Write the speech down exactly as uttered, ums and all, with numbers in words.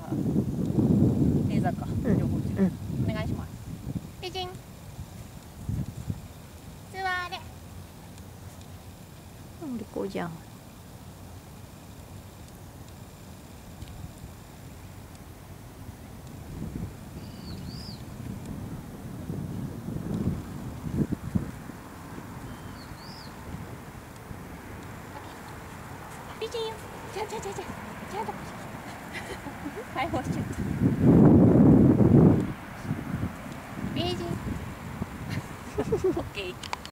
レーザーか、 うん両方中、 うんお願いします。美人座れ。 お利口じゃん。 美人よ。じゃんじゃんじゃんじゃんじゃんと解放しちゃった。美人オッケー。